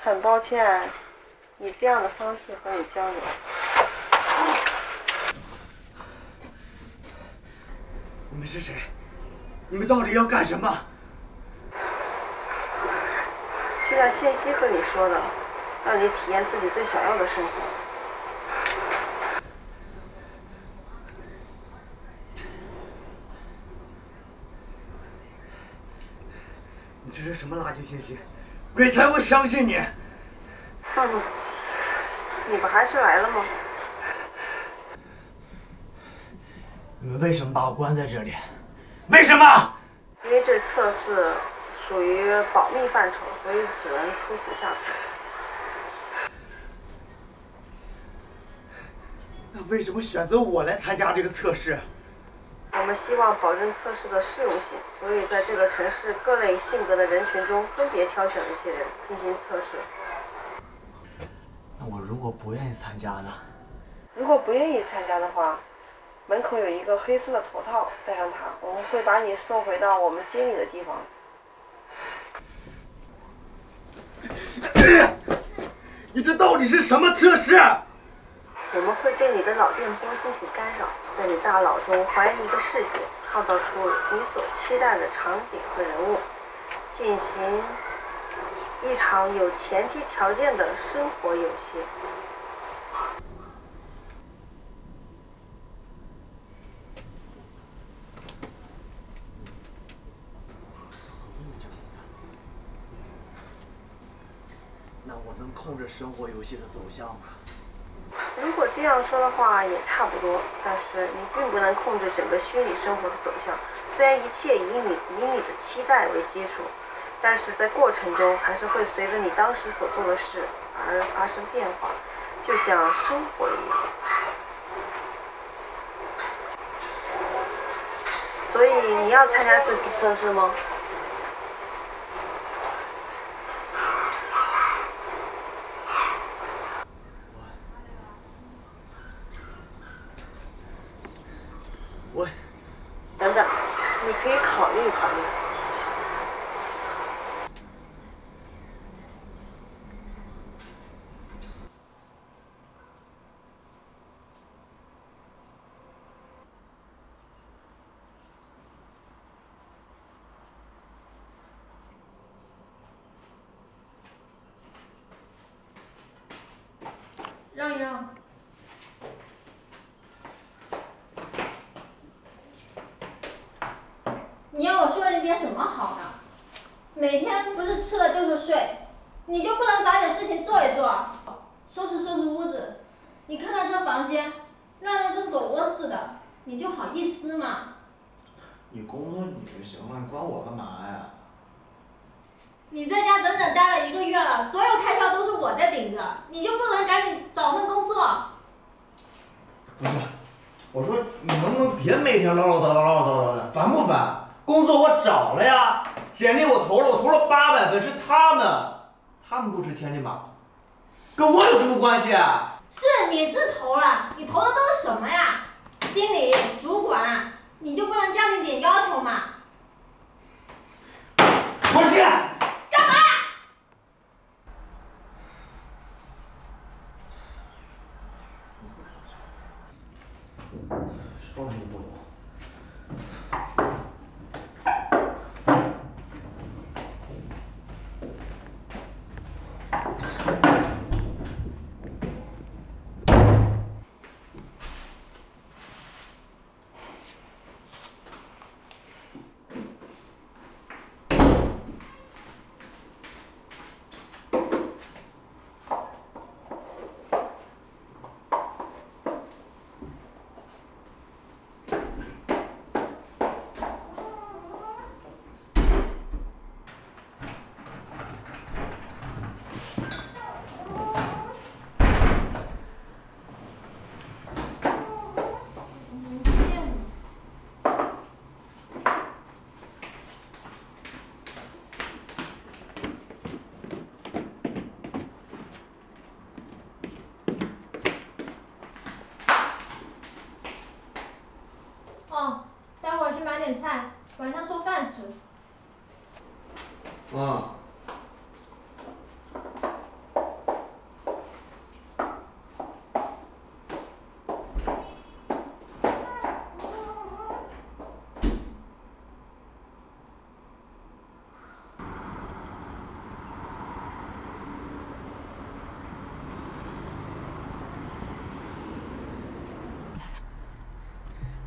很抱歉以这样的方式和你交流。 你们是谁？你们到底要干什么？ 就像谢希和你说的，让你体验自己最想要的生活。 你这是什么垃圾信息？鬼才会相信你！ 你不还是来了吗？ 你们为什么把我关在这里？为什么？ 因为这测试属于保密范畴，所以只能出此下策。 那为什么选择我来参加这个测试？ 我们希望保证测试的适用性，所以在这个城市各类性格的人群中分别挑选了一些人进行测试。 那我如果不愿意参加呢？ 如果不愿意参加的话，门口有一个黑色的头套，戴上它，我们会把你送回到我们接你的地方。 你这到底是什么测试？ 我们会对你的脑电波进行干扰，在你大脑中还原一个世界，创造出你所期待的场景和人物，进行一场有前提条件的生活游戏。 那我能控制生活游戏的走向吗？ 如果这样说的话也差不多，但是你并不能控制整个虚拟生活的走向。虽然一切以你的期待为基础，但是在过程中还是会随着你当时所做的事而发生变化，就像生活一样。所以你要参加这次测试吗？ 我等等，你可以考虑考虑。 让一让。你要我说你点什么好呢？每天不是吃了就是睡，你就不能找点事情做一做，收拾收拾屋子。你看看这房间，乱得跟狗窝似的，你就好意思吗？ 你工作你就行了，你管我干嘛呀？ 你在家整整待了1个月了，所有开销都是我在顶着，你就不能赶紧找份工作？ 不是，我说你能不能别每天唠唠叨叨的，烦不烦？工作我找了呀，简历我投了800分，是他们不值千金吧？跟我有什么关系啊？ 是你是投了，你投的都是什么呀？经理、主管，你就不能降低点要求吗？ 我去。 干嘛？ 说了你不懂。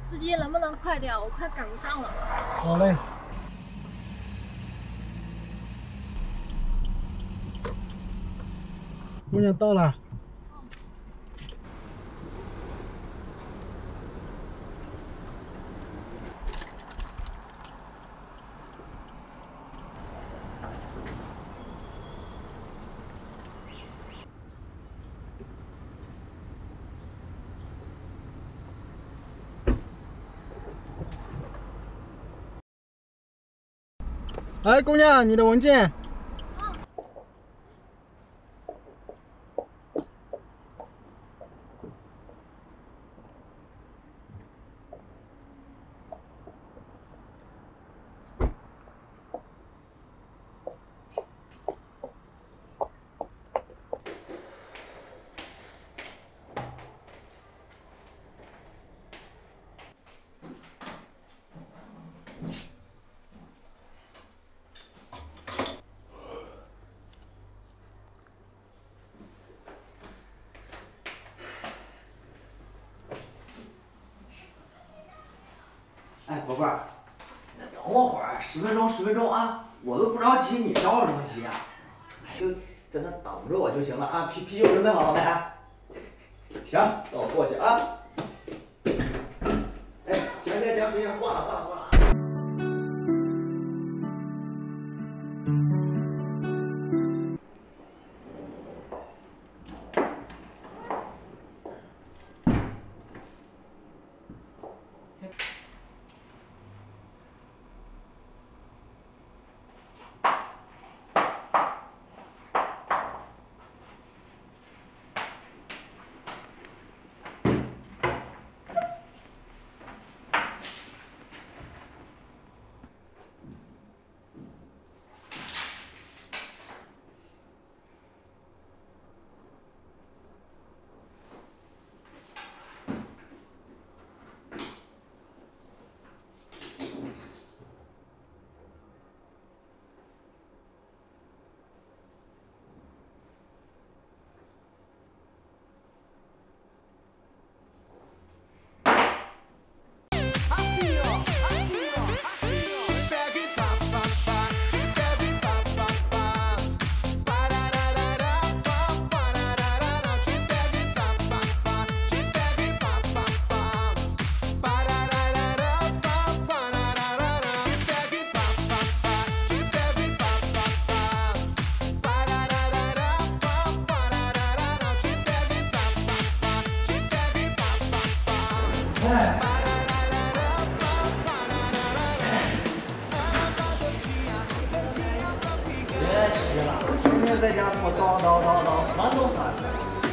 司机能不能快点？我快赶不上了。 好嘞。姑娘到了。哎，姑娘，你的文件。 哎，宝贝儿，等我会儿，10分钟啊！我都不着急，你着什么急啊？哎，就在那等着我就行了啊！啤酒准备好了没？行，那我过去啊。哎，行，挂了。别急了，天天在家给我叨，烦都烦死了。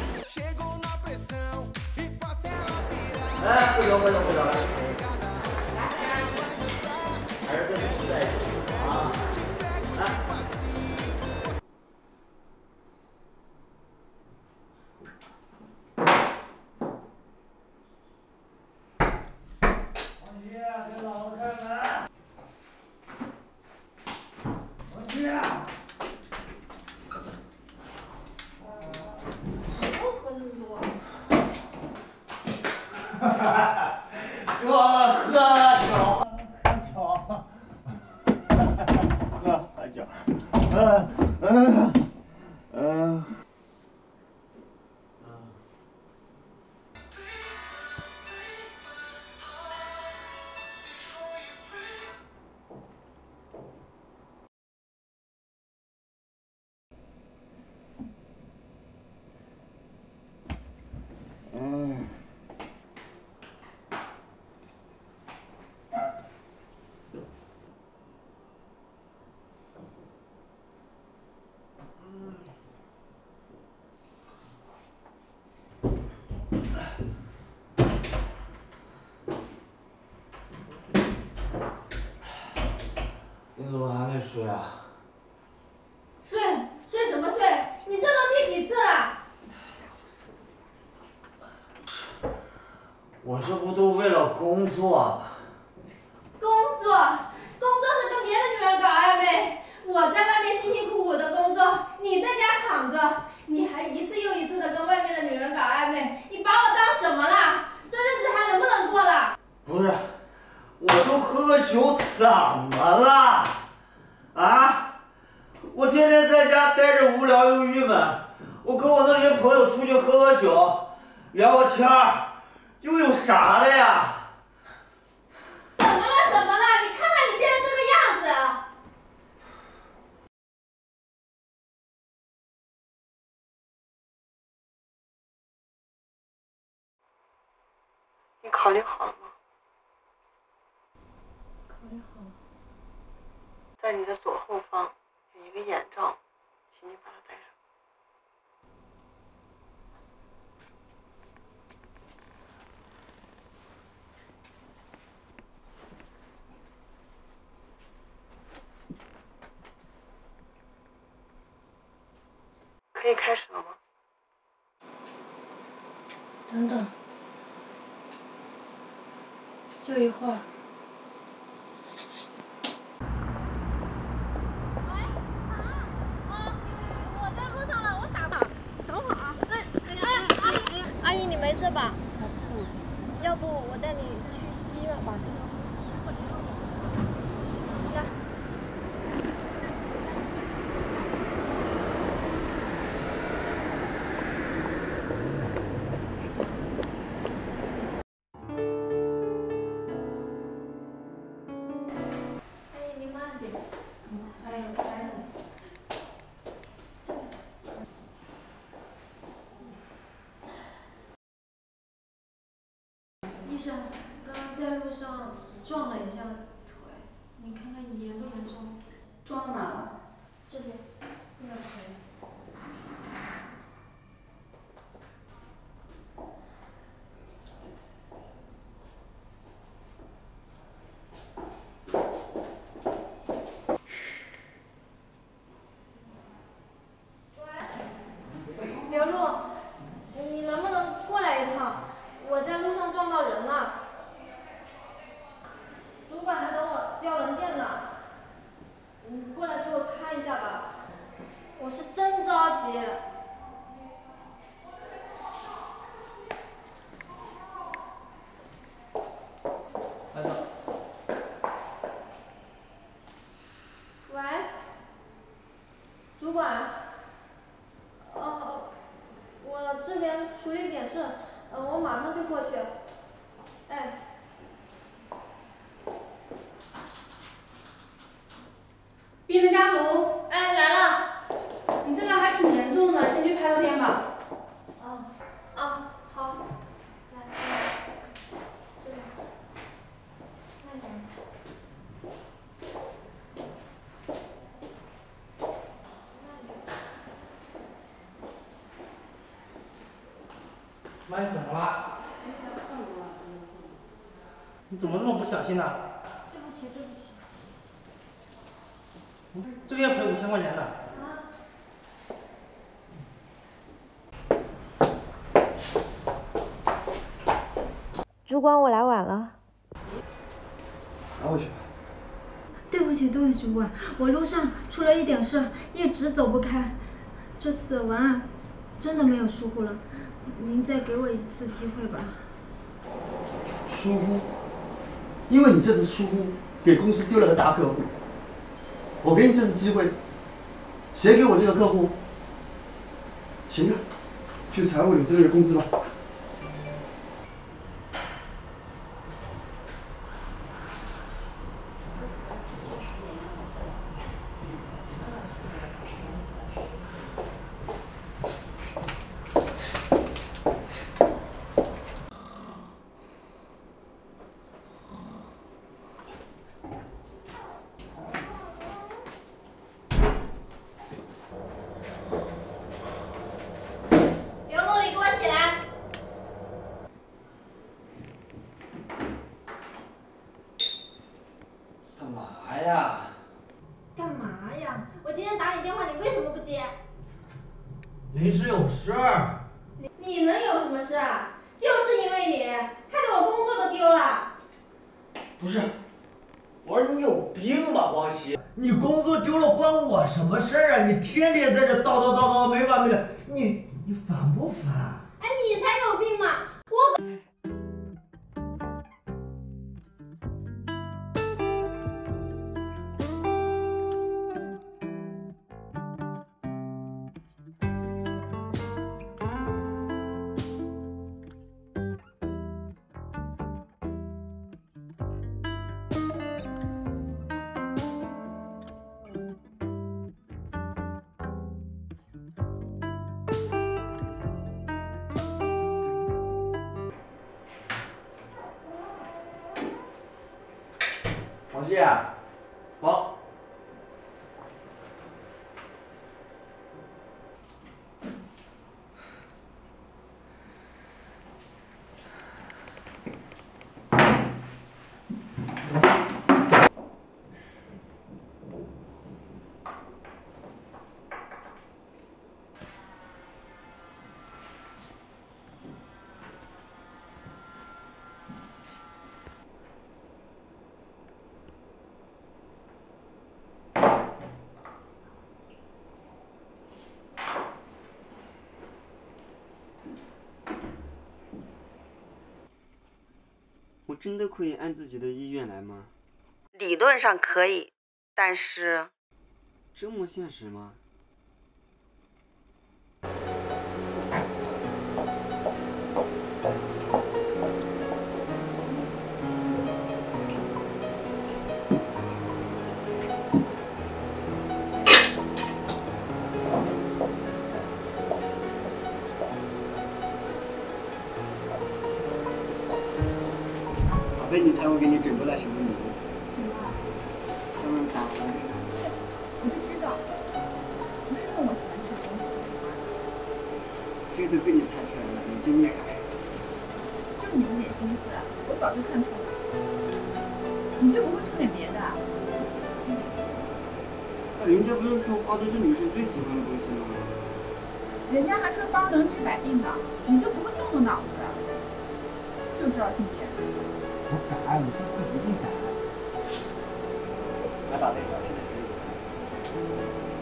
哎，不行，还是跟你在一起啊！来。王七，给老子开门！王七。 又喝那么多。 给我喝酒，喝酒，你怎么还没睡啊？ 睡什么睡？你这都第几次了？ 我这不都为了工作吗？ 工作是跟别的女人搞暧昧。我在外面辛辛苦苦的工作，你在家躺着，你还一次又一次的跟外面的女人搞暧昧，你把我当什么啦？这日子还能不能过了？ 不是， 待着无聊又郁闷，我跟我那些朋友出去喝喝酒，聊个天儿，又有啥了呀？ 怎么了？怎么了？你看看你现在这个样子。 你考虑好了吗？ 考虑好了。 在你的左后方有一个眼罩，请你把它戴上。可以开始了吗？ 等等，就一会儿。 我在路上了，我打吧。等会儿啊。阿姨，你没事吧？要不我带你去医院吧。 阿姨，您慢点。还有，还有。医生，刚刚在路上撞了一下腿，你看看严不严重？ 撞到哪了？ 这边，那个腿。刘露，你能不能过来一趟？我在路上撞到人了。主管还等我交文件呢。你过来给我看一下吧，我是真着急。 来的。 喂，主管。我这边处理点事，我马上就过去。哎。 病人家属， 哎，来了。 你这个还挺严重的，先去拍个片吧。 好。来，这边。慢点。 妈，你怎么了？你怎么这么不小心呢？ 对不起，对不起。 这个要赔5000块钱的。 主管，我来晚了。 拿回去。 对不起，主管，我路疏出了一点事，一直走不开。这次的文案真的没有疏忽了，您再给我一次机会吧。 疏忽？因为你这次疏忽，给公司丢了个大客户。我给你这次机会，谁给我这个客户？行啊，去财务领这个月工资吧。 刘露，你给我起来！ 干嘛呀？ 干嘛呀？我今天打你电话，你为什么不接？ 临时有事儿。 你能有什么事啊？就是因为你，害得我工作都丢了。 不是，我说你有病吧，黄喜？ 你工作丢了关我什么事儿啊？你天天在这叨叨叨叨没完没了，你烦不烦？ 哎，你才有病嘛！ 西，好。 我真的可以按自己的意愿来吗？ 理论上可以，但是这么现实吗？宝贝，你猜我给你准备了什么礼物？什么？3万8。 我就知道，不是送我喜欢吃的东西给你花的。 这个都被你猜出来了，你真厉害。 就你那点心思，我早就看透了。你就不会出点别的？ 人家不是说花的是女生最喜欢的东西吗？ 人家还说包能治百病呢，你就不会动动脑子，就知道听别人。 我改，我下次一定改。 来，宝贝，我现在可以。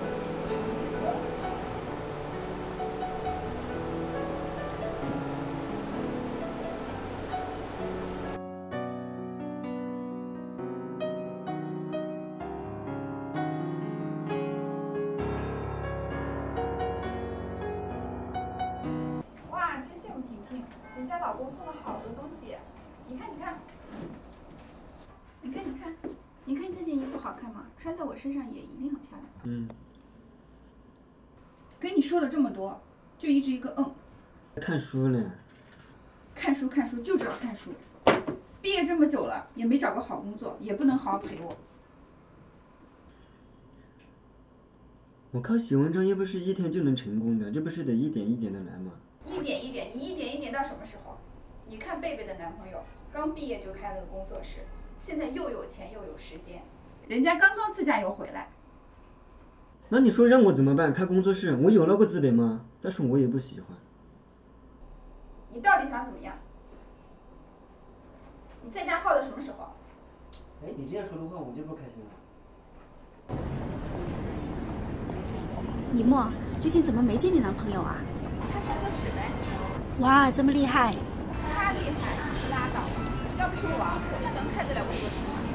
哇，真羡慕婷婷，人家老公送了好多东西。你看，你看，你看，你看，你看这件衣服好看吗？穿在我身上也一定很漂亮。 嗯。 跟你说了这么多，就一直一个嗯。 看书了。 看书看书就知道看书，毕业这么久了也没找个好工作，也不能好好陪我。 我靠写文章又不是一天就能成功的，这不是得一点一点的来吗？ 一点一点，你一点一点到什么时候？你看贝贝的男朋友刚毕业就开了个工作室，现在又有钱又有时间，人家刚刚自驾游回来。 那你说让我怎么办？开工作室，我有那个资本吗？但是我也不喜欢。 你到底想怎么样？你在家耗到什么时候？ 哎，你这样说的话，我就不开心了。 李默，最近怎么没见你男朋友啊？ 开工作室呗。 哇，这么厉害！ 他厉害，你拉倒吧。要不是我，他能开得了工作室吗？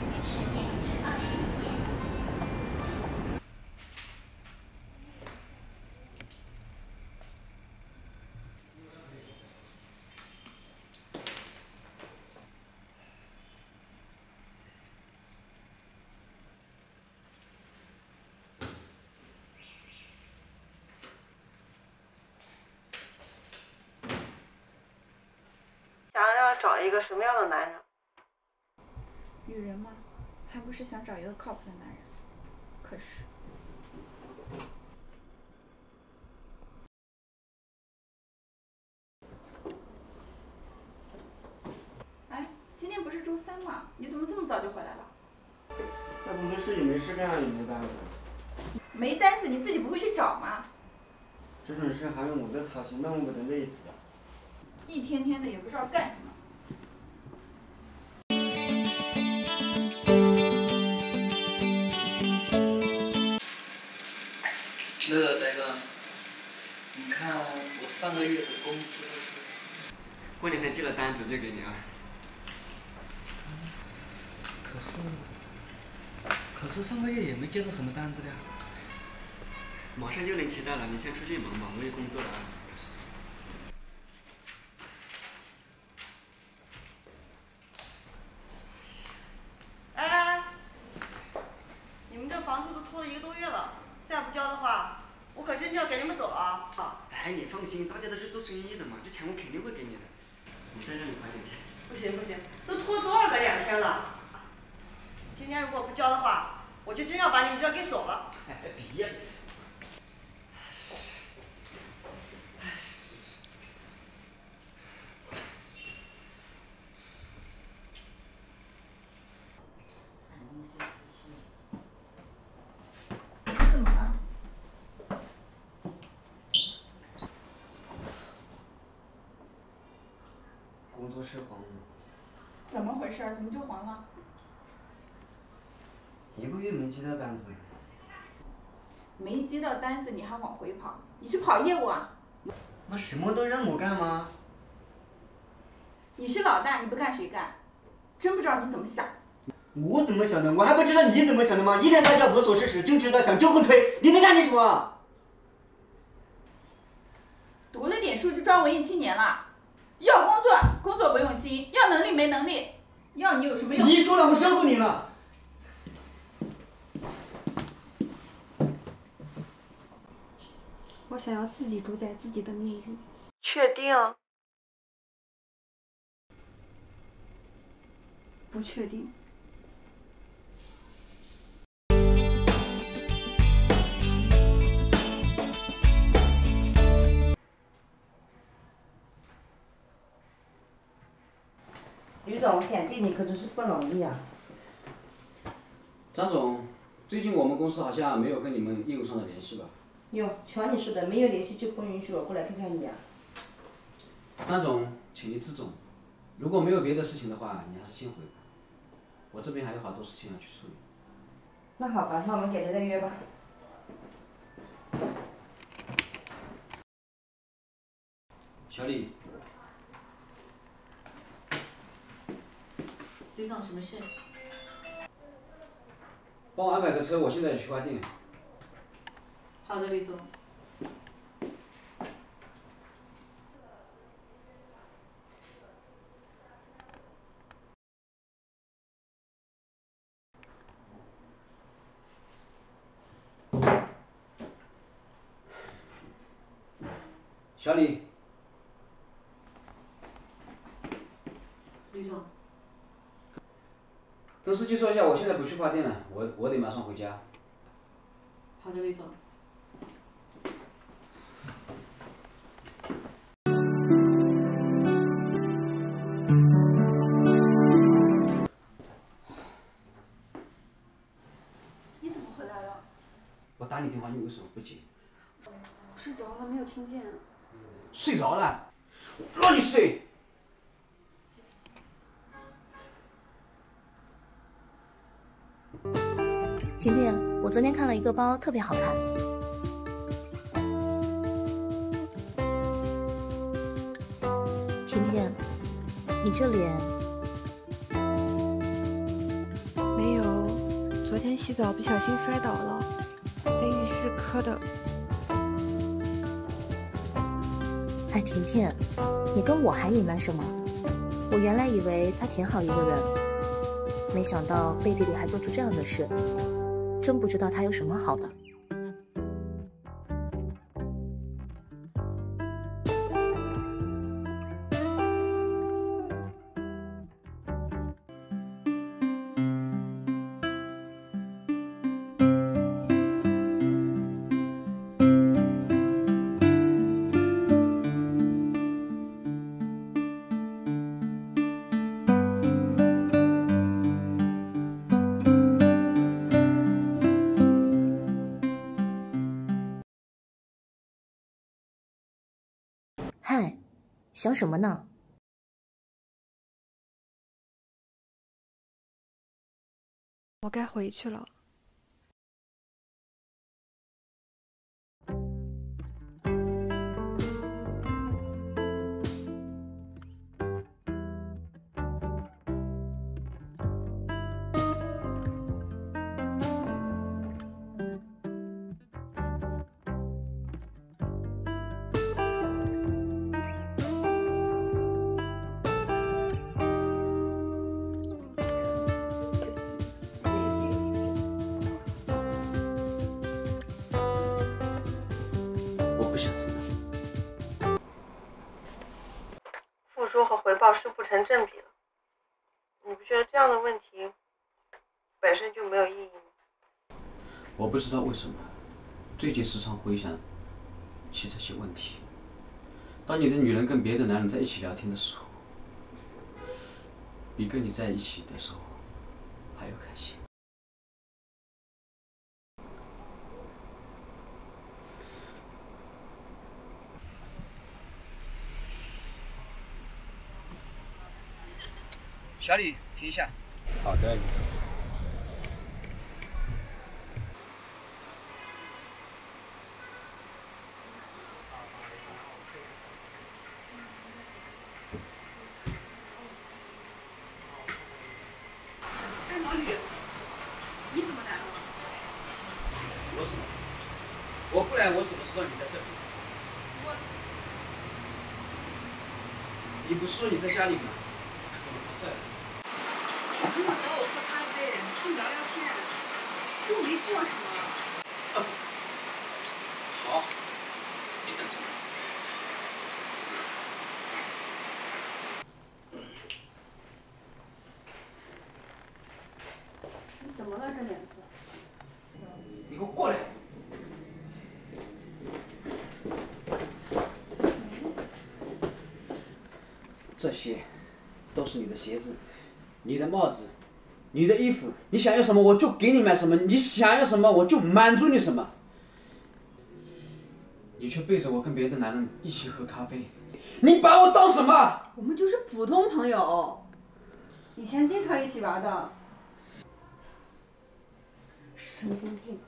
想要找一个什么样的男人？ 女人嘛，还不是想找一个靠谱的男人。可是，哎，今天不是周3吗？你怎么这么早就回来了？ 在工作室也没事干，也没单子。 没单子你自己不会去找吗？ 这种事还用我在操心，那我不得累死啊！ 一天天的也不知道干什么。 那个翟哥，你看我上个月的工资是。 过两天寄了单子就给你啊。 可是上个月也没接到什么单子的呀。 马上就能期待了，你先出去忙吧，我有工作了啊。 哎，你们这房租都拖了1个多月了，再不交的话，我可真就要赶你们走啊！ 哎，你放心，大家都是做生意的嘛，这钱我肯定会给你的。我再让你还点钱。 不行不行，都拖多少个2天了？ 今天如果不交的话，我就真要把你们这儿给锁了。 哎，别。 你怎么了？ 工作室黄了。 怎么回事？怎么就黄了 1个月没接到单子。 没接到单子你还往回跑？你去跑业务啊？ 妈什么都让我干吗？ 你是老大，你不干谁干？真不知道你怎么想。 我怎么想的？我还不知道你怎么想的吗？一天到晚无所事事，净知道想就会吹，你能干点什么？ 读了点书就装文艺青年了？要工作，工作不用心；要能力，没能力。要你有什么用？ 你一说了，我收购你了。 我想要自己主宰自己的命运。 确定？ 不确定。 吕总，想见你可真是不容易啊。 张总，最近我们公司好像没有跟你们业务上的联系吧？ 哟，瞧你说的，没有联系就不允许我过来看看你啊。 张总，请你自重，如果没有别的事情的话，你还是先回吧。我这边还有好多事情要去处理。 那好吧，那我们改天再约吧。 小李。 吕总，什么事？ 帮我安排个车，我现在去花店。 好的，吕总。 小李。 吕总。 跟司机说一下，我现在不去花店了，我得马上回家。 好的，吕总。 你怎么回来了？ 我打你电话，你为什么不接？ 我睡着了，没有听见。 睡着了？让你睡。 甜甜，我昨天看了一个包，特别好看。甜甜，你这脸…… 没有，昨天洗澡不小心摔倒了，在浴室磕的。 哎，甜甜，你跟我还隐瞒什么？我原来以为他挺好一个人，没想到背地里还做出这样的事。真不知道他有什么好的。嗨，想什么呢？ 我该回去了。 付出和回报是不成正比的。你不觉得这样的问题本身就没有意义。 我不知道为什么，最近时常回想起这些问题。当你的女人跟别的男人在一起聊天的时候，比跟你在一起的时候还要开心。 小李，停一下。 好的，李总。 哎，毛吕，你怎么来了？ 我怎么？我不来，我怎么知道你在这里？你不是说你在家里吗？怎么不在了？ 你要找我喝咖啡，就聊聊天，又没做什么。 好，你等着。 你怎么了这脸色？ 你给我过来！这些都是你的鞋子，你的帽子，你的衣服，你想要什么我就给你买什么，你想要什么我就满足你什么。你却背着我跟别的男人一起喝咖啡，你把我当什么？ 我们就是普通朋友，以前经常一起玩的。神经病！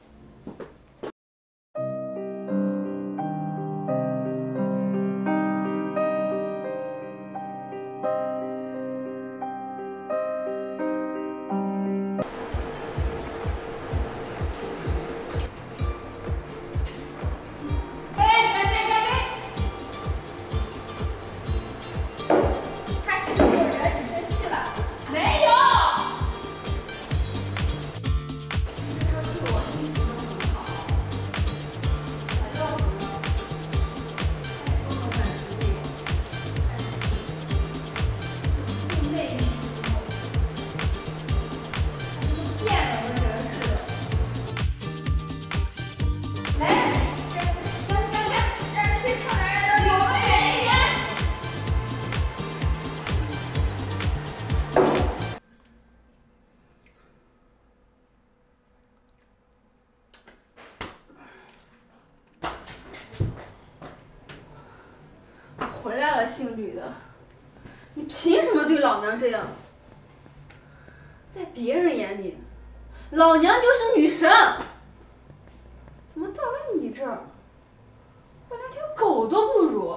回来了，姓吕的，你凭什么对老娘这样？在别人眼里，老娘就是女神，怎么到了你这儿，我连条狗都不如？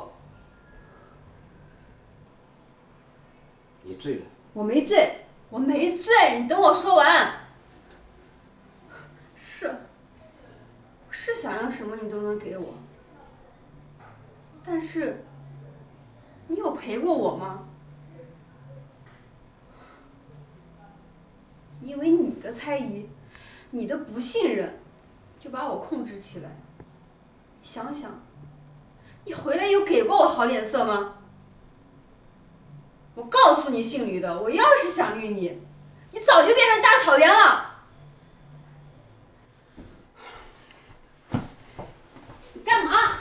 你醉了。 我没醉，我没醉，你等我说完。我是想要什么你都能给我，但是你有陪过我吗？因为你的猜疑，你的不信任，就把我控制起来。你想想，你回来有给过我好脸色吗？我告诉你，姓吕的，我要是想绿你，你早就变成大草原了。你干嘛？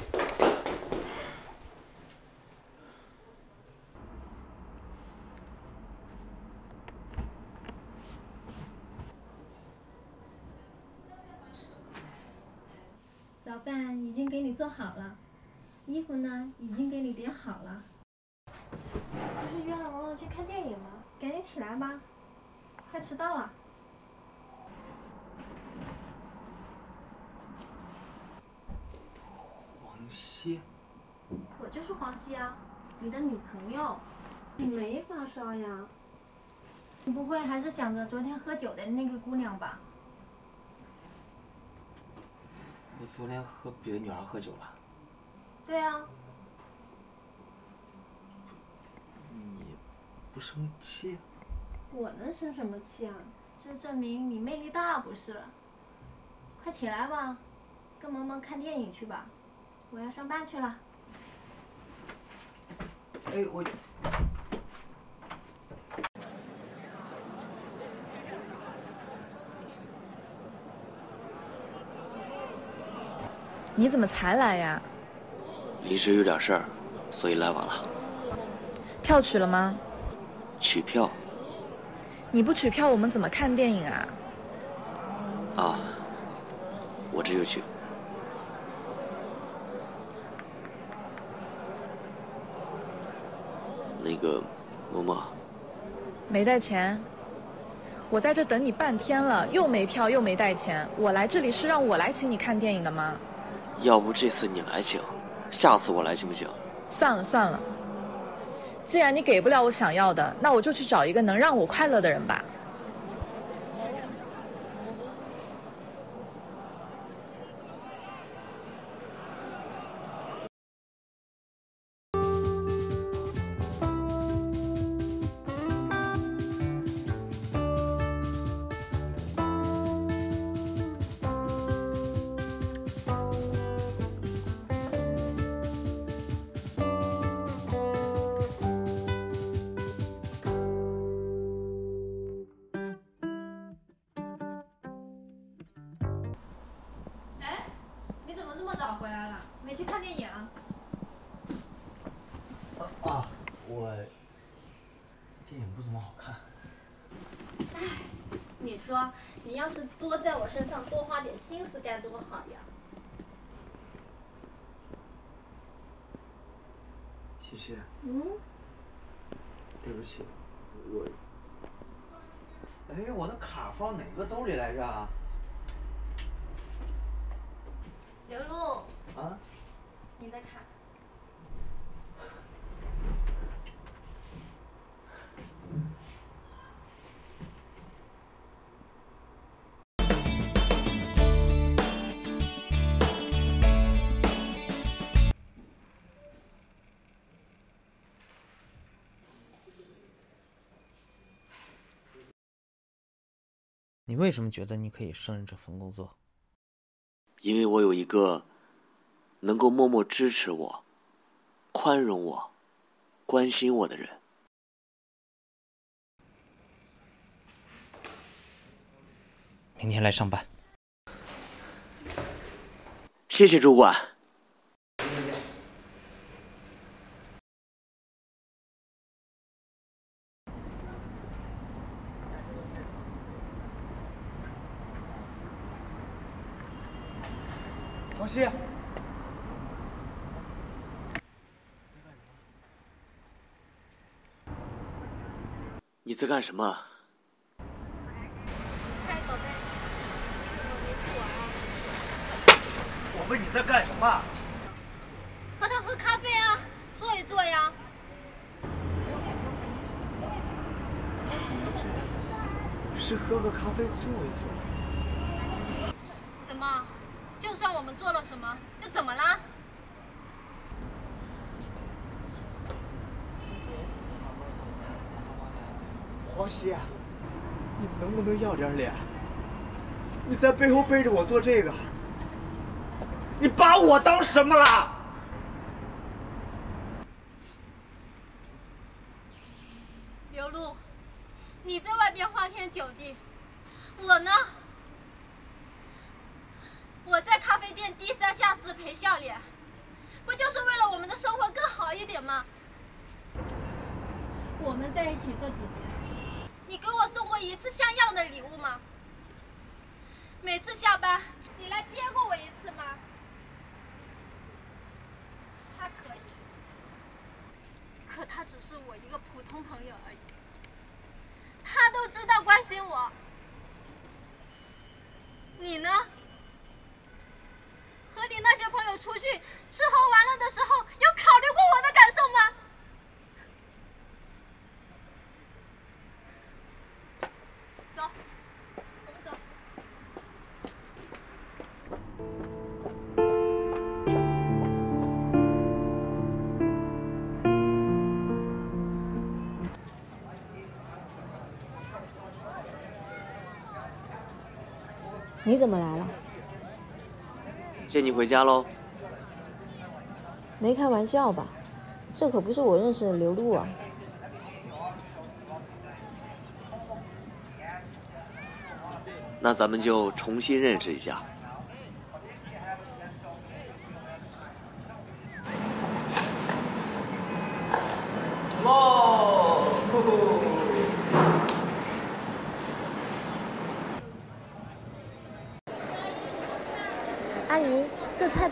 早饭已经给你做好了，衣服呢已经给你叠好了。不是约了萌萌去看电影吗？赶紧起来吧，快迟到了。 黄歇， 我就是黄熙啊，你的女朋友。你没发烧呀？你不会还是想着昨天喝酒的那个姑娘吧？ 我昨天和别的女孩喝酒了。 对啊。 你不生气？ 我能生什么气啊？这证明你魅力大不是？快起来吧，跟萌萌看电影去吧，我要上班去了。 哎，我。 你怎么才来呀？ 临时有点事儿，所以来晚了。 票取了吗？ 取票？ 你不取票，我们怎么看电影啊？ 啊，我这就去。那个，嬷嬷。 没带钱。我在这等你半天了，又没票又没带钱。我来这里是让我来请你看电影的吗？ 要不这次你来请，下次我来行不行？ 算了算了，既然你给不了我想要的，那我就去找一个能让我快乐的人吧。 回来了，没去看电影啊？ 我电影不怎么好看。 哎，你说你要是多在我身上多花点心思该多好呀！ 西西。对不起，我的卡放哪个兜里来着啊？ 刘露。 啊？ 你的卡。 你为什么觉得你可以胜任这份工作？ 因为我有一个能够默默支持我、宽容我、关心我的人。 明天来上班。 谢谢主管。 王希， 你在干什么？ 嗨，宝贝，你怎么没去玩啊？ 我问你在干什么？ 和他喝咖啡啊，坐一坐呀。 是喝个咖啡坐一坐。 怎么？就算我们做了什么，又怎么啦？ 黄希，你能不能要点脸？你在背后背着我做这个，你把我当什么了？ 刘露，你在外边花天酒地，我呢？我在咖啡店低三下四陪笑脸，不就是为了我们的生活更好一点吗？我们在一起这几年，你给我送过一次像样的礼物吗？每次下班，你来接过我一次吗？他可以，可他只是我一个普通朋友而已。他都知道关心我，你呢？和你那些朋友出去吃喝玩乐的时候，有考虑过我的感受吗？走，我们走。 你怎么来了？ 接你回家喽。 没开玩笑吧？这可不是我认识的刘露啊。 那咱们就重新认识一下。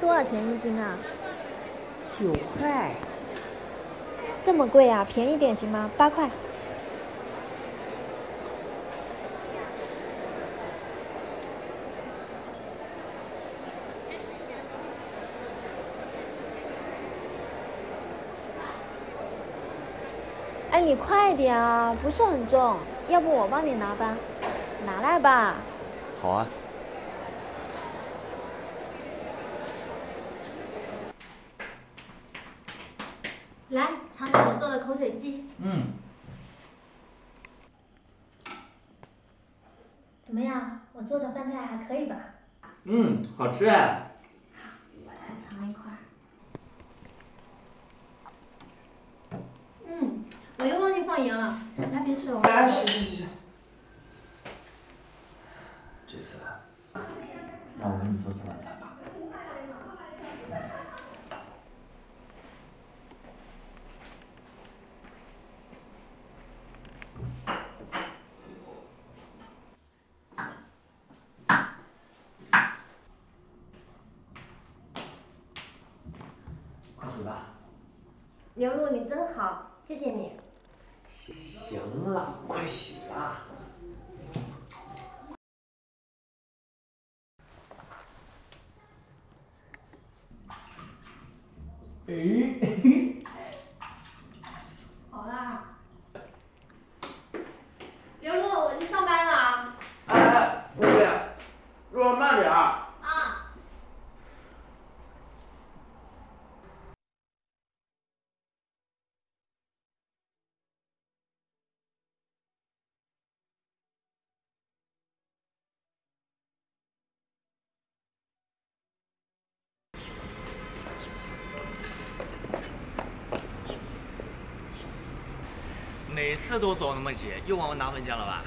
多少钱一斤啊 ？9块。 这么贵啊？便宜点行吗？8块。哎，你快点啊，不是很重，要不我帮你拿吧，拿来吧。 好啊。 来，尝尝我做的口水鸡。怎么样？我做的饭菜还可以吧？ 好吃哎。 我来尝一块。我又忘记放盐了，来别吃了。 哎，行。这次让我给你做次晚餐吧。快洗吧。 刘露，你真好，谢谢你。 行了，快洗吧。 好啦。刘露，我去上班了。 哎，露露，路上慢点儿。 每次都走那么急，又忘我拿文件了吧？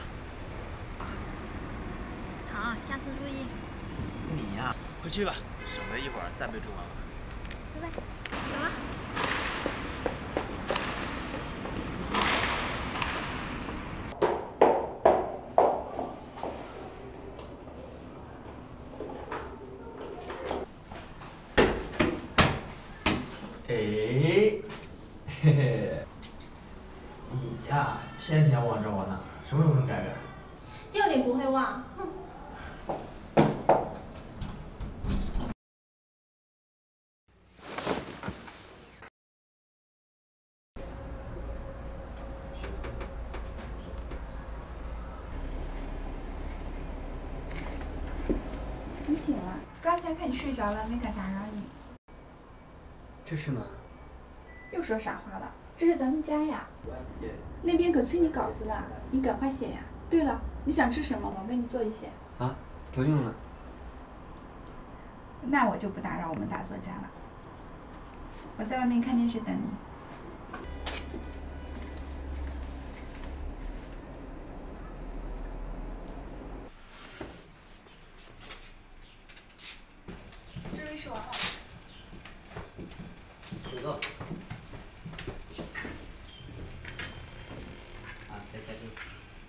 好，下次注意。 你呀，快去吧，省得一会儿再被追问了。 拜拜，走了。 嘿嘿，你呀，天天忘这忘那，什么时候能改改？ 就你不会忘，哼。 你醒了，刚才看你睡着了，没敢打扰你。 这是吗？ 又说傻话了，这是咱们家呀。那边可催你稿子了，你赶快写呀。对了，你想吃什么？我给你做一些。 啊，不用了。 那我就不打扰我们大作家了。我在外面看电视等你。这位是王老师。 请坐。再下去。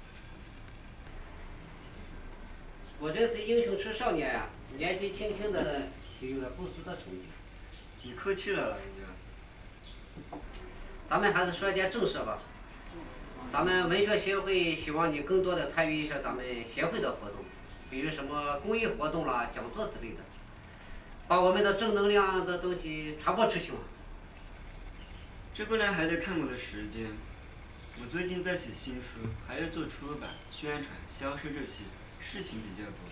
我这是英雄出少年呀，年纪轻轻的就有了不俗的成绩。 你客气了，老人家。 咱们还是说点正事吧。咱们文学协会希望你更多的参与一下咱们协会的活动，比如什么公益活动啦、讲座之类的，把我们的正能量的东西传播出去嘛。 这个呢还得看我的时间。我最近在写新书，还要做出版、宣传、销售这些，事情比较多。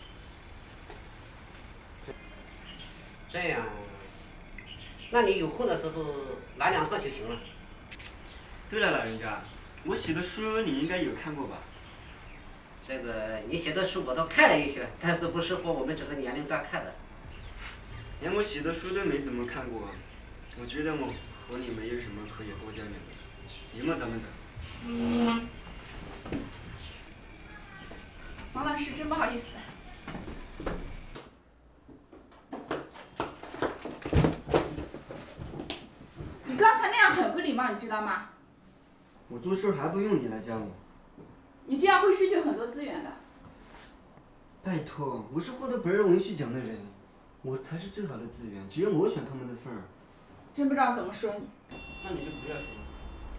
这样，那你有空的时候来2趟就行了。 对了，老人家，我写的书你应该有看过吧？ 这个你写的书我都看了一些，但是不适合我们这个年龄段看的。 连我写的书都没怎么看过，我觉得我和你没有什么可以多交流的。你们咱们走。 王老师，真不好意思。你刚才那样很不礼貌，你知道吗？ 我做事还不用你来教我。 你这样会失去很多资源的。 拜托，我是获得本人文学奖的人， 我才是最好的资源，只有我选他们的份儿。 真不知道怎么说你。 那你就不要说了。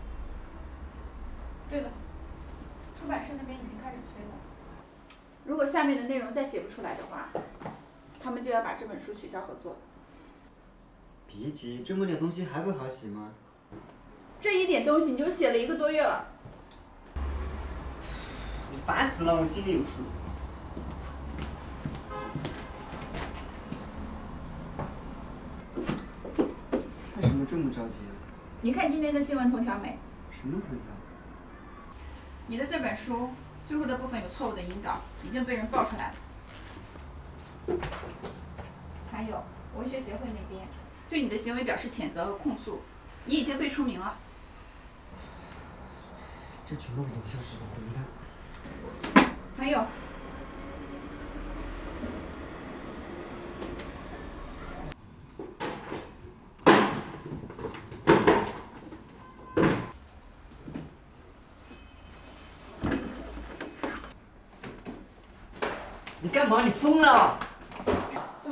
对了，出版社那边已经开始催了，如果下面的内容再写不出来的话，他们就要把这本书取消合作了。 别急，这么点东西还不好写吗？ 这一点东西你就写了1个多月了。 你烦死了，我心里有数。为什么这么着急啊？ 你看今天的新闻头条没？ 什么头条？ 你的这本书最后的部分有错误的引导，已经被人爆出来了。还有文学协会那边对你的行为表示谴责和控诉，你已经被除名了。 这全都已经消失了，滚蛋！ 还有， 你干嘛？你疯了？ 走。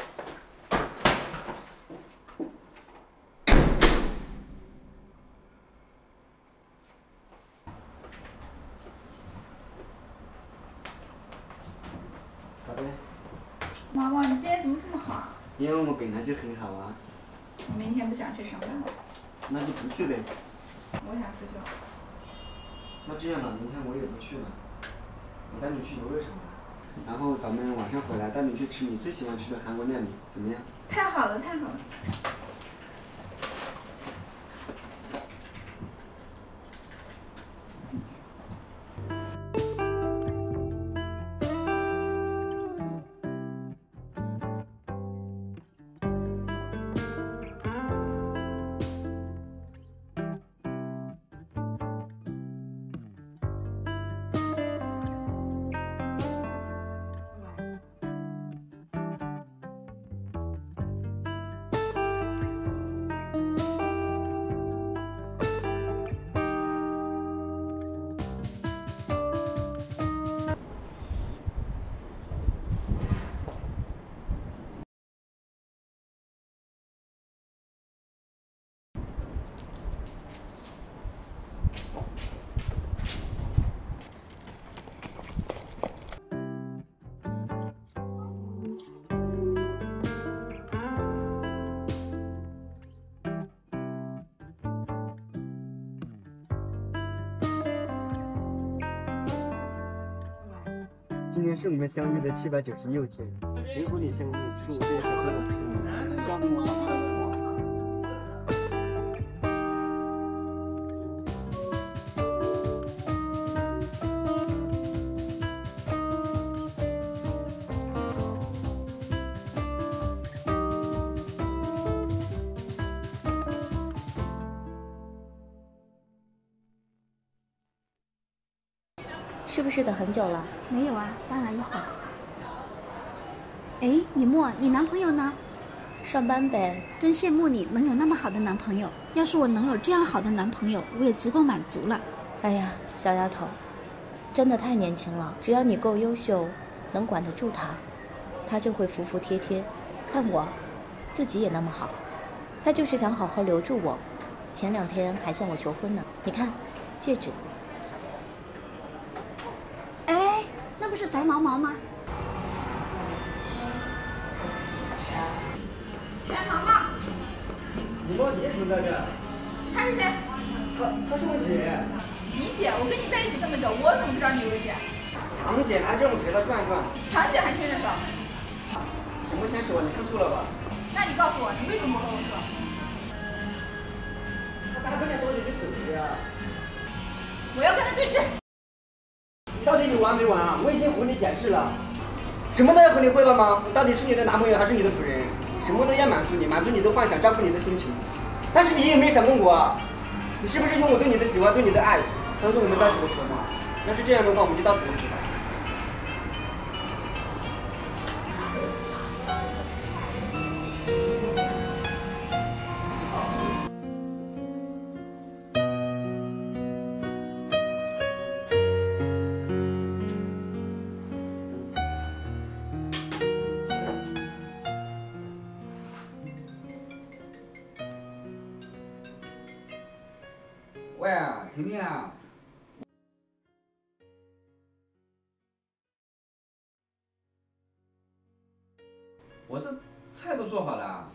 好的。 毛毛，你今天怎么这么好啊？ 因为我本来就很好啊。 我明天不想去上班了。 那就不去呗。 我想睡觉。 那这样吧，明天我也不去了，我带你去游乐场吧。然后咱们晚上回来带你去吃你最喜欢吃的韩国料理，怎么样？ 太好了，太好了。 今天是我们相遇的796天，能和你相会是我对小周的期望。这样的我。 是不是等很久了？ 没有啊，刚来一会儿。哎，以沫，你男朋友呢？ 上班呗。 真羡慕你能有那么好的男朋友。要是我能有这样好的男朋友，我也足够满足了。 哎呀，小丫头，真的太年轻了。只要你够优秀，能管得住他，他就会服服帖帖。看我，自己也那么好。他就是想好好留住我。前2天还向我求婚呢。你看，戒指。 哎，那不是翟毛毛吗？ 翟毛毛。 你莫你怎么在这？ 她是谁？ 她是我姐。 你姐？我跟你在一起这么久，我怎么不知道你有个姐？ 堂姐来这，我陪她转转。 堂姐还牵着手？ 什么牵手啊？你看错了吧？ 那你告诉我，你为什么不跟我说？ 他跟你多久就走了呀？ 我要跟他对峙。 你到底有完没完啊？我已经和你解释了，什么都要和你汇报吗？我到底是你的男朋友还是你的主人？什么都要满足你，满足你的幻想，照顾你的心情。但是你有没有想问我啊？你是不是用我对你的喜欢、对你的爱，当做我们在一起的筹码？要是这样的话，我们就到此为止吧。 喂，婷婷啊。我这菜都做好了。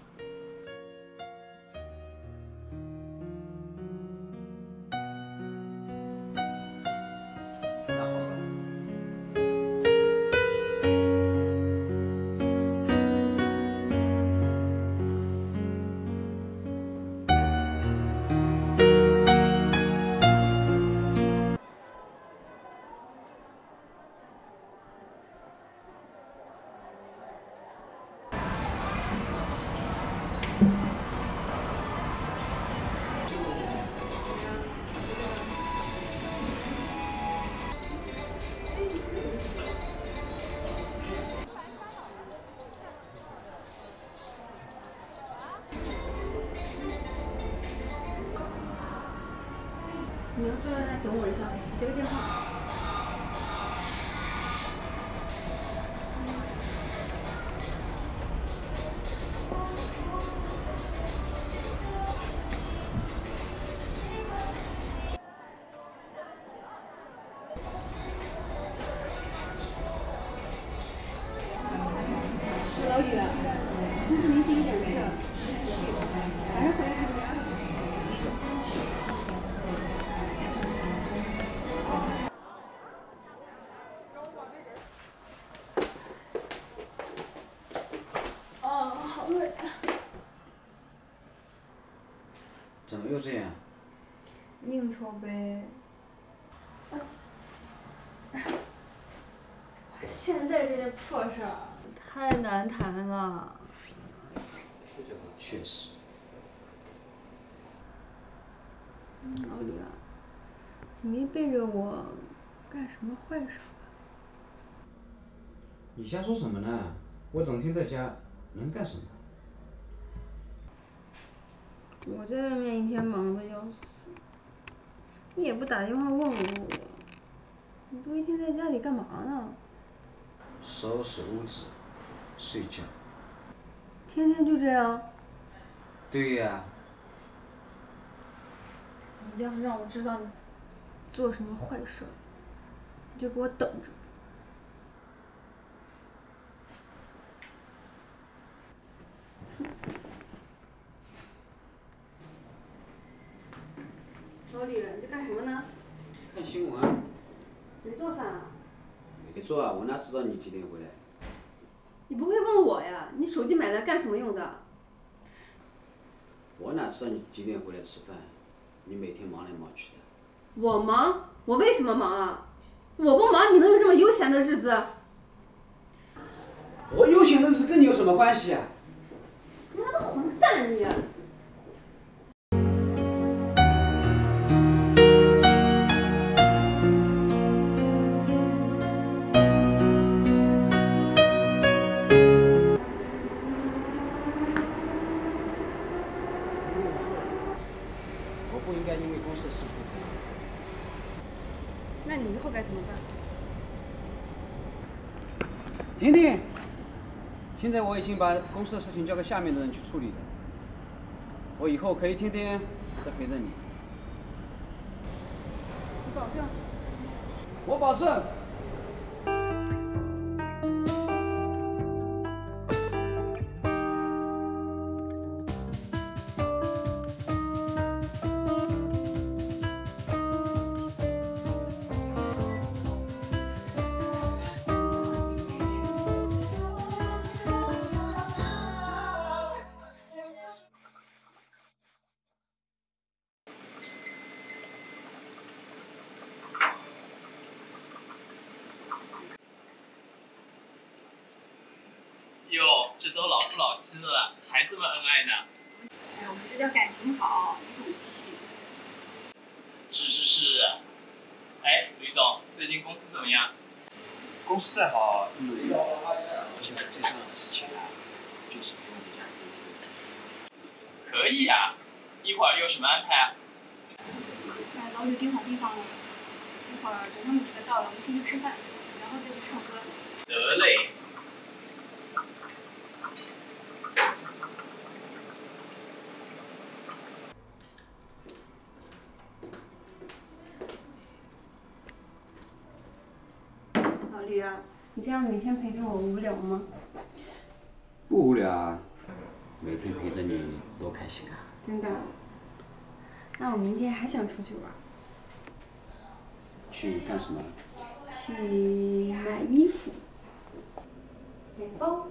那好吧。 你要坐在那等我一下，接个电话。老李啊，公司临时有点事儿，晚上回来看家。好累。 怎么又这样？ 应酬呗。现在这件破事儿太难谈了。 确实。 老李啊，你没背着我干什么坏事吧？ 你瞎说什么呢？我整天在家能干什么？ 我在外面一天忙得要死，你也不打电话问我，你都一天在家里干嘛呢？ 收拾屋子，睡觉。 天天就这样？ 对呀。 你要是让我知道你做什么坏事，你就给我等着。老李，你在干什么呢？ 看新闻。 没做饭啊？ 没做啊，我哪知道你几点回来？ 你不会问我呀？你手机买来干什么用的？ 我哪知道你几点回来吃饭？你每天忙来忙去的。 我忙？我为什么忙啊？我不忙，你能有这么悠闲的日子？ 我悠闲的日子跟你有什么关系啊？ 妈的混蛋你！ 我不应该因为公司事故。 那你以后该怎么办？ 婷婷，现在我已经把公司的事情交给下面的人去处理了。我以后可以天天的陪着你。 你保证？ 我保证。 哟，这都老夫老妻的了，还这么恩爱呢？ 哎，我说这叫感情好，一种戏。 是。哎，吕总，最近公司怎么样？ 公司再好，现在最重要的事情就是陪我们家天天。 可以啊，一会儿有什么安排啊？ 哎，老吕订好地方了，一会儿等他们几个到了，我们先去吃饭，然后再去唱歌。 得嘞。 迪啊，你这样每天陪着我无聊吗？ 不无聊啊，每天陪着你多开心啊！ 真的？那我明天还想出去玩。 去干什么？ 去买衣服、买包。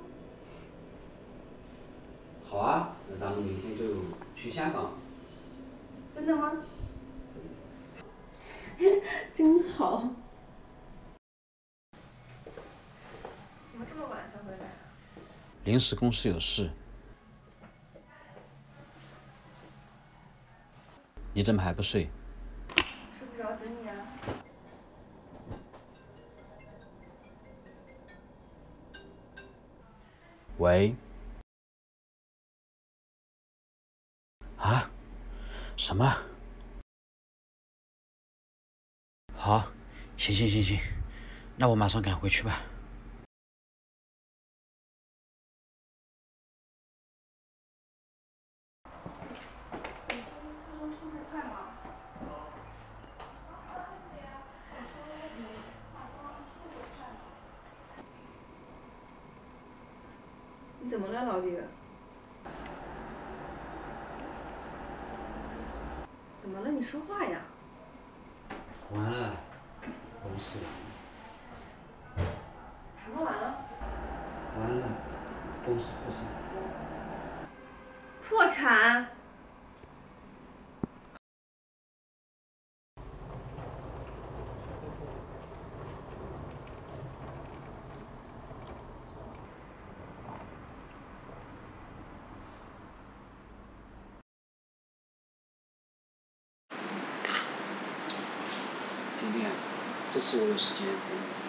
好啊，那咱们明天就去香港。 真的吗？真好。怎么这么晚才回来啊？ 临时公司有事。你怎么还不睡？ 睡不着，等你啊。 喂？啊？什么？好，行，那我马上赶回去吧。 你怎么了，老弟？怎么了？你说话呀！ 完了，公司完了。 什么完了？ 完了，公司破产。 破产？ 甜甜，这次我有时间陪你。